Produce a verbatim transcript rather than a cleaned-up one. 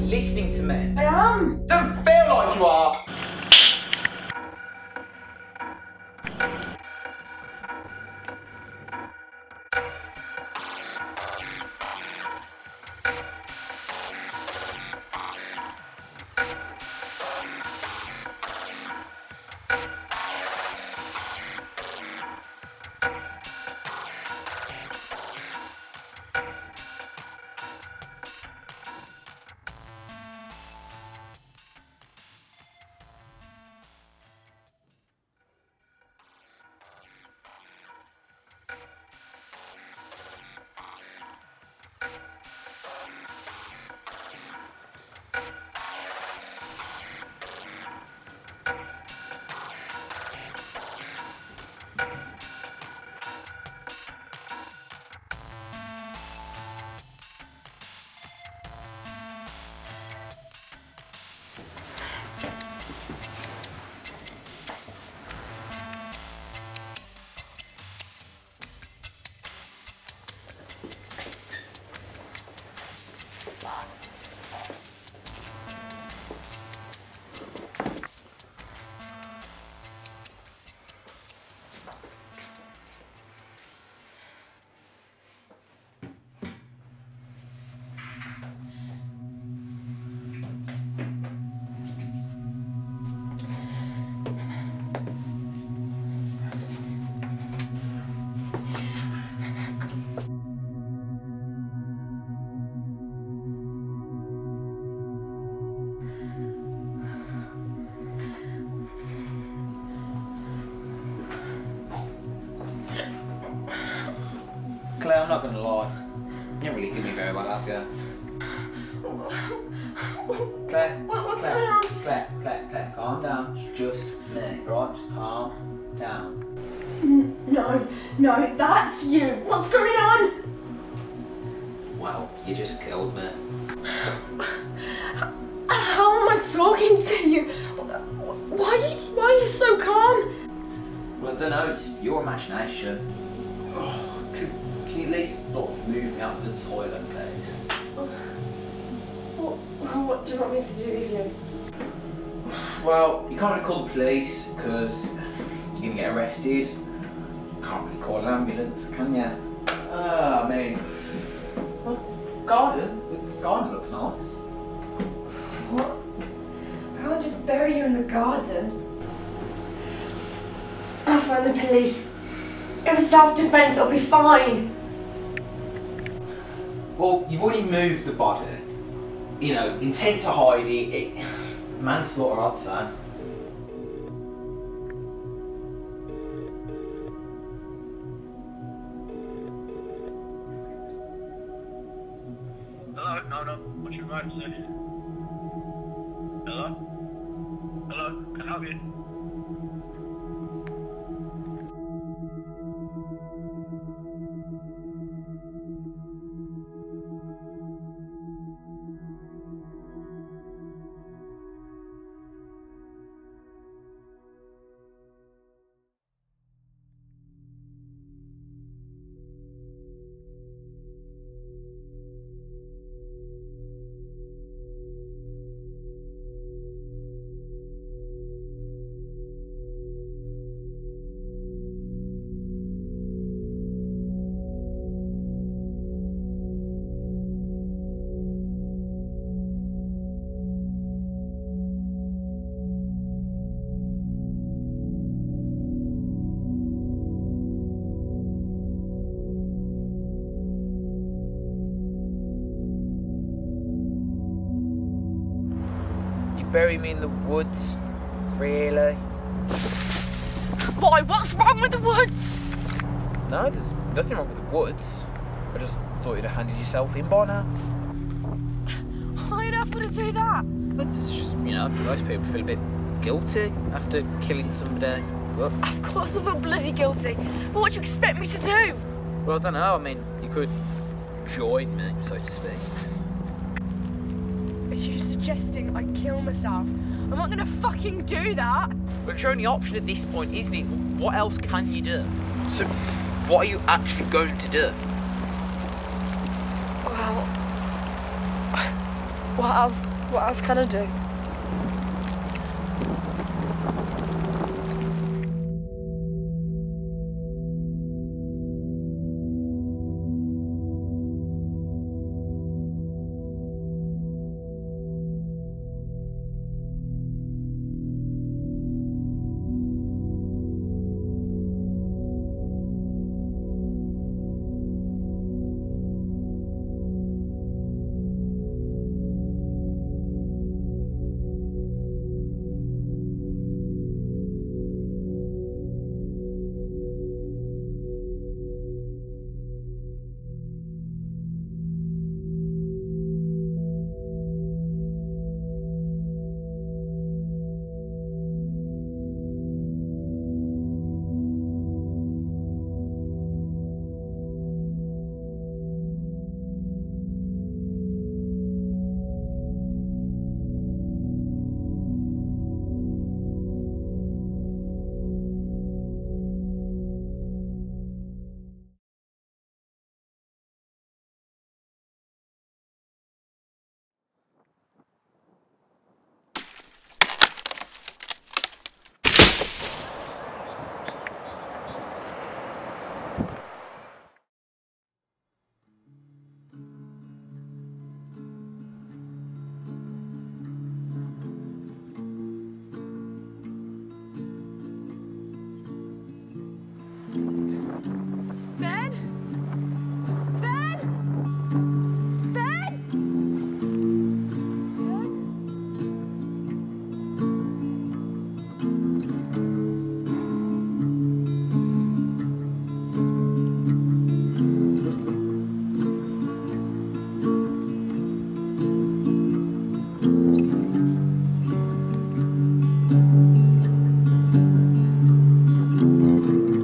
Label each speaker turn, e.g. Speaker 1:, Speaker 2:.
Speaker 1: listening to me?
Speaker 2: I am.
Speaker 1: Don't feel like you are. Claire, I'm not going to lie. You haven't really hit me very well, have you? Claire,
Speaker 2: What, what's
Speaker 1: Claire,
Speaker 2: going on?
Speaker 1: Claire, Claire, Claire, calm down. It's just me, right? Just calm down.
Speaker 2: No, no, that's you. What's going on?
Speaker 1: Well, you just killed me.
Speaker 2: How am I talking to you? Why are you, why are you so calm?
Speaker 1: Well, I don't know. It's your imagination. Oh, can, can you at least not move me out of the toilet, please?
Speaker 2: What, what do you want me to do with you?
Speaker 1: Well, you can't really call the police because you're going to get arrested. Can't really call an ambulance, can you? Ah, I mean, well, garden. The garden looks nice.
Speaker 2: What? I can't just bury you in the garden. I'll phone the police. It was self-defense, it'll be fine.
Speaker 1: Well, you've already moved the body. You know, intent to hide it. it manslaughter, I'd say.
Speaker 3: Hello? No, no. What's your emergency? Hello? Hello? Can I help you?
Speaker 1: Bury me in the woods? Really?
Speaker 2: Why? What's wrong with the woods?
Speaker 1: No, there's nothing wrong with the woods. I just thought you'd have handed yourself in by now.
Speaker 2: Why on earth would I do that?
Speaker 1: But it's just, you know, most people feel a bit guilty after killing somebody. Well,
Speaker 2: Of course I feel bloody guilty. But what do you expect me to do?
Speaker 1: well, I don't know. I mean, you could join me, so to speak.
Speaker 2: Are you suggesting I kill myself? I'm not gonna fucking do that.
Speaker 1: But it's your only option at this point, isn't it? What else can you do? So, what are you actually going to do?
Speaker 2: Well, what else What else can I do?
Speaker 4: Ben?